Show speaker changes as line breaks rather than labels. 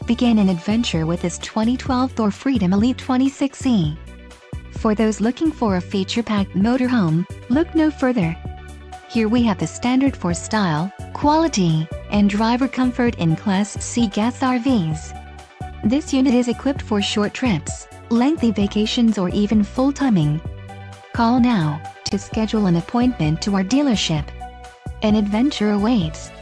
begin an adventure with this 2012 Thor Freedom Elite 26e. For those looking for a feature-packed motorhome, look no further. Here we have the standard for style, quality, and driver comfort in Class C gas RVs. This unit is equipped for short trips, lengthy vacations, or even full-timing. Call now to schedule an appointment to our dealership. An adventure awaits.